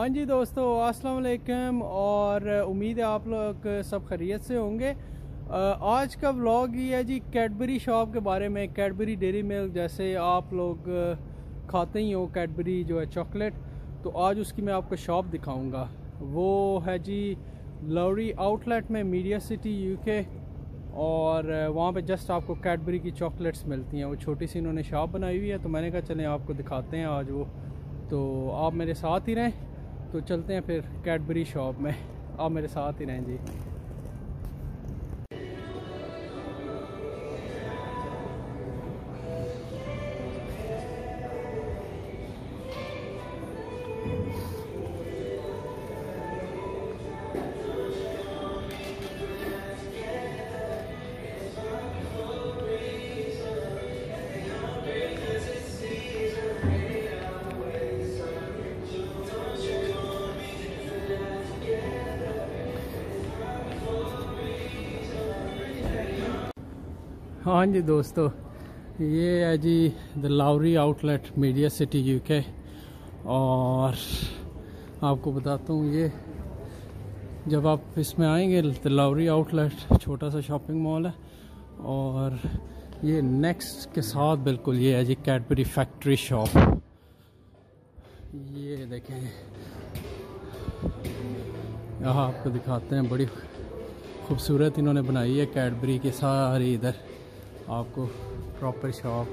हाँ जी दोस्तों, अस्सलाम वालेकुम। और उम्मीद है आप लोग सब खैरियत से होंगे। आज का व्लॉग ये है जी कैडबरी शॉप के बारे में। कैडबरी डेयरी मिल्क जैसे आप लोग खाते ही हो, कैडबरी जो है चॉकलेट, तो आज उसकी मैं आपको शॉप दिखाऊंगा। वो है जी लवरी आउटलेट में, मीडिया सिटी यूके। और वहाँ पे जस्ट आपको कैडबरी की चॉकलेट्स मिलती हैं। वो छोटी सी इन्होंने शॉप बनाई हुई है, तो मैंने कहा चलें आपको दिखाते हैं आज वो। तो आप मेरे साथ ही रहें, तो चलते हैं फिर कैडबरी शॉप में। आप मेरे साथ ही रहें जी। हाँ जी दोस्तों, ये है जी the Lowry outlet, media city UK. और आपको बताता हूँ, ये जब आप इसमें आएंगे, द लवरी आउटलेट छोटा सा शॉपिंग मॉल है। और ये नेक्स्ट के साथ बिल्कुल ये है जी कैडबरी फैक्ट्री शॉप। ये देखें, यहाँ आपको दिखाते हैं। बड़ी खूबसूरत इन्होंने बनाई है कैडबरी की सारी, इधर आपको प्रॉपर शॉप।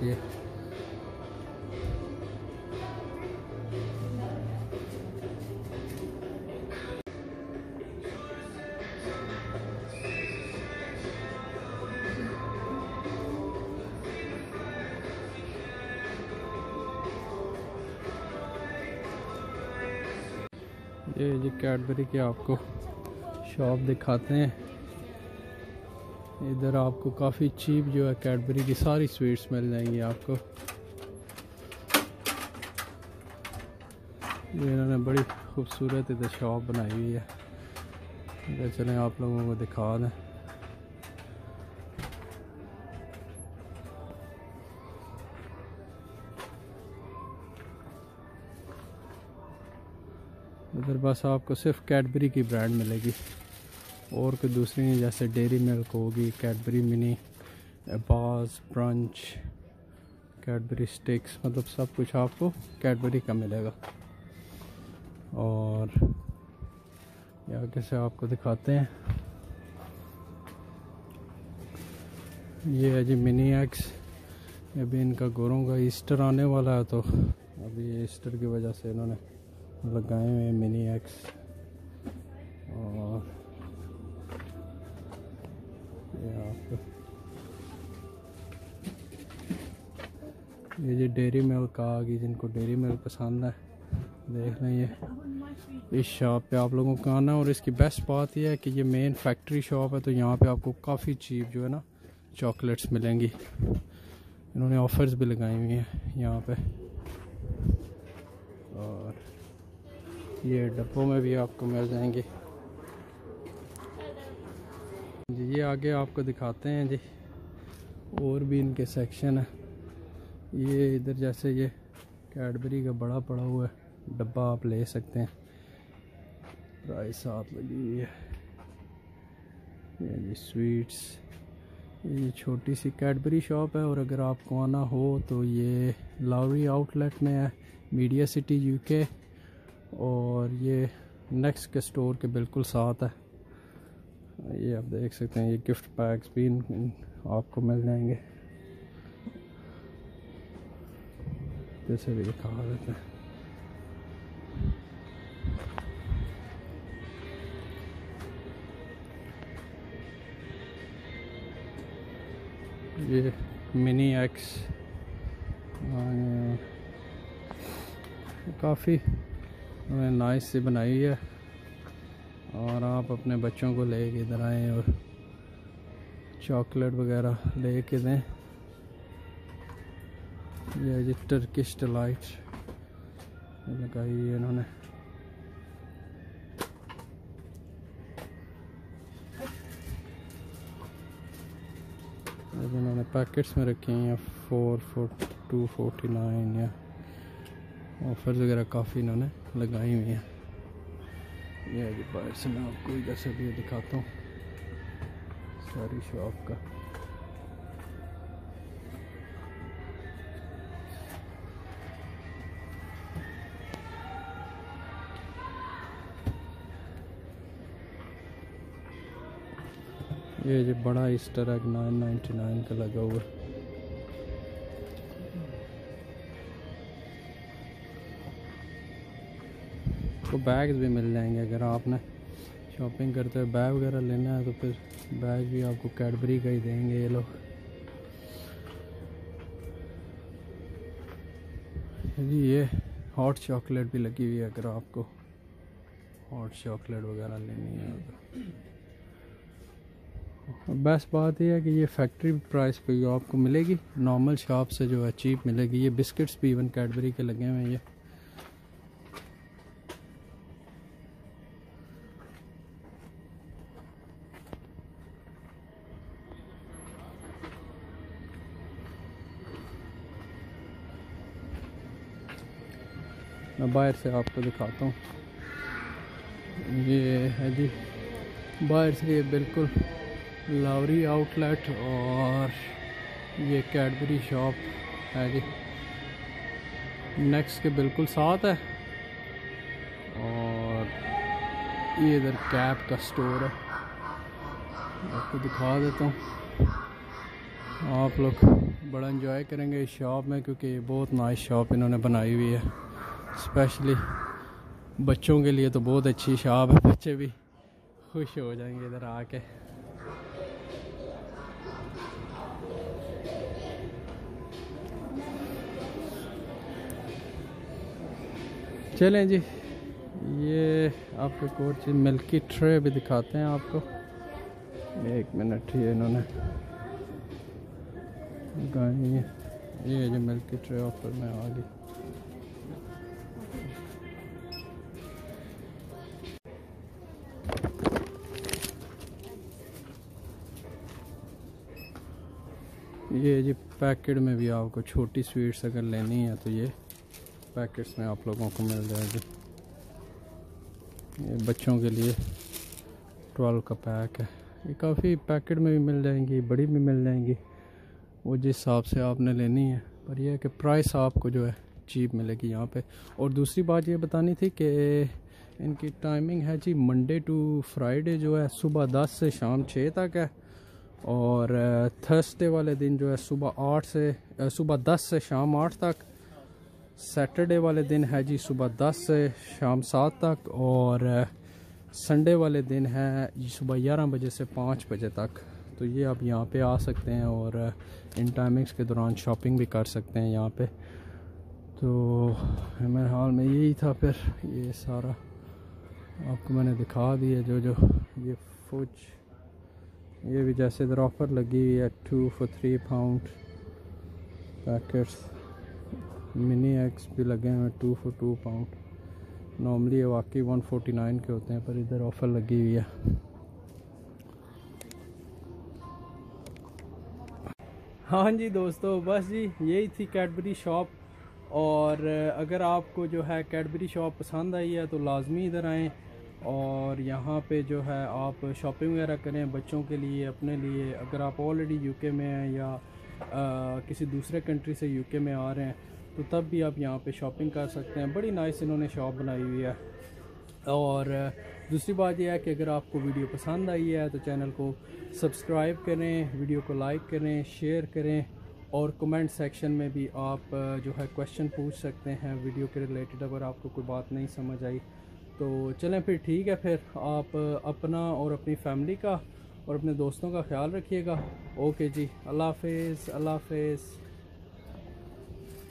ये जी कैडबरी की आपको शॉप दिखाते हैं। इधर आपको काफ़ी चीप जो है कैडबरी की सारी स्वीट्स मिल जाएंगी आपको। ये इन्होंने बड़ी खूबसूरत इधर शॉप बनाई हुई है। इधर चलें आप लोगों को दिखा दें। इधर बस आपको सिर्फ कैडबरी की ब्रांड मिलेगी, और कोई दूसरी नहीं। जैसे डेयरी मिल्क होगी, कैडबरी मिनी, बाज, ब्रंच, कैडबरी स्टिक्स, मतलब सब कुछ आपको कैडबरी का मिलेगा। और ये आगे से आपको दिखाते हैं। ये है जी मिनी एग्स। अभी इनका गोरों का ईस्टर आने वाला है, तो अभी ईस्टर की वजह से इन्होंने लगाए हुए हैं मिनी एग्स। और ये जी डेयरी मिल्क आ गई। जिनको डेयरी मिल्क पसंद है, देख लें। ये इस शॉप पे आप लोगों को आना। और इसकी बेस्ट बात यह है कि ये मेन फैक्ट्री शॉप है, तो यहाँ पे आपको काफ़ी चीप जो है ना चॉकलेट्स मिलेंगी। इन्होंने ऑफर्स भी लगाई हुई हैं यहाँ पे। और ये डब्बों में भी आपको मिल जाएंगे जी। ये आगे आपको दिखाते हैं जी, और भी इनके सेक्शन है। ये इधर जैसे ये कैडबरी का बड़ा पड़ा हुआ है डब्बा, आप ले सकते हैं। प्राइस साथ लगी हुई है। ये जी स्वीट्स। ये छोटी सी कैडबरी शॉप है। और अगर आपको आना हो तो ये लवरी आउटलेट में है, मीडिया सिटी यूके। और ये नेक्स्ट के स्टोर के बिल्कुल साथ है। ये आप देख सकते हैं। ये गिफ्ट पैक्स भी आपको मिल जाएंगे, जैसे भी दिखा देते हैं। ये मिनी एक्स काफ़ी नाइस से बनाई है। और आप अपने बच्चों को लेके इधर आएँ और चॉकलेट वगैरह लेके दें। ये जी टर्किश डिलाइट लगाई है इन्होंने। इन्होंने पैकेट्स में रखे हैं 4 for $2.49 या ऑफर्स वगैरह काफ़ी इन्होंने लगाई हुई हैं। ये है जी बाहर से मैं आपको इधर से भी दिखाता हूँ सारी शॉप का। ये जो बड़ा ईस्टर एग 999 का लगा हुआ है। तो बैग्स भी मिल जाएंगे अगर आपने शॉपिंग करते हुए बैग वगैरह लेना है तो फिर बैग भी आपको कैडबरी का ही देंगे ये लोग। जी ये हॉट चॉकलेट भी लगी हुई है अगर आपको हॉट चॉकलेट वगैरह लेनी है तो। बेस्ट बात यह है कि ये फैक्ट्री प्राइस पे ही आपको मिलेगी, नॉर्मल शॉप से जो है चीप मिलेगी। ये बिस्किट्स भी इवन कैडबरी के लगे हुए हैं ये। मैं बाहर से आपको दिखाता हूँ। ये है जी बाहर से बिल्कुल लावरी आउटलेट और ये कैडबरी शॉप है जी नेक्स्ट के बिल्कुल साथ है। और ये इधर कैप का स्टोर है, आपको दिखा देता हूँ। आप लोग बड़ा एंजॉय करेंगे इस शॉप में क्योंकि ये बहुत नाइस शॉप इन्होंने बनाई हुई है। स्पेशली बच्चों के लिए तो बहुत अच्छी शॉप है, बच्चे भी खुश हो जाएंगे इधर आके। चलें जी ये आपको एक और चीज़ मिल्की ट्रे भी दिखाते हैं आपको। एक मिनट ये इन्होंने गाई है, ये जो मिल्की ट्रे ऑफर में आ गई। ये जी पैकेट में भी आपको छोटी स्वीट्स अगर लेनी है तो ये पैकेट्स में आप लोगों को मिल जाएगी। ये बच्चों के लिए 12 का पैक है। ये काफ़ी पैकेट में भी मिल जाएंगी, बड़ी भी मिल जाएंगी, वो जिस हिसाब से आपने लेनी है। पर यह है कि प्राइस आपको जो है चीप मिलेगी यहाँ पे। और दूसरी बात ये बतानी थी कि इनकी टाइमिंग है जी मंडे टू फ्राइडे जो है सुबह 10 से शाम 6 तक है। और थर्सडे वाले दिन जो है सुबह 10 से शाम 8 तक। सैटरडे वाले दिन है जी सुबह 10 से शाम 7 तक। और संडे वाले दिन है जी सुबह 11 बजे से 5 बजे तक। तो ये आप यहाँ पे आ सकते हैं और इन टाइमिंग्स के दौरान शॉपिंग भी कर सकते हैं यहाँ पे। तो मेरे हाल में यही था। फिर ये सारा आपको मैंने दिखा दिया जो ये फूज, ये भी जैसे इधर ऑफ़र लगी हुई है 2 for 3 pound packets. Mini eggs भी लगे हुए 2 for 2 pound। नॉर्मली ये वाकई 149 के होते हैं पर इधर ऑफ़र लगी हुई है। हाँ जी दोस्तों बस जी यही थी कैडबरी शॉप। और अगर आपको जो है कैडबरी शॉप पसंद आई है तो लाजमी इधर आएँ और यहाँ पे जो है आप शॉपिंग वगैरह करें बच्चों के लिए, अपने लिए। अगर आप ऑलरेडी यूके में हैं या किसी दूसरे कंट्री से यूके में आ रहे हैं तो तब भी आप यहाँ पे शॉपिंग कर सकते हैं। बड़ी नाइस इन्होंने शॉप बनाई हुई है। और दूसरी बात यह है कि अगर आपको वीडियो पसंद आई है तो चैनल को सब्सक्राइब करें, वीडियो को लाइक करें, शेयर करें। और कमेंट सेक्शन में भी आप जो है क्वेश्चन पूछ सकते हैं वीडियो के रिलेटेड अगर आपको कोई बात नहीं समझ आई तो। चलें फिर ठीक है, फिर आप अपना और अपनी फैमिली का और अपने दोस्तों का ख्याल रखिएगा। ओके जी, अल्लाह हाफिज़। अल्लाह हाफिज़।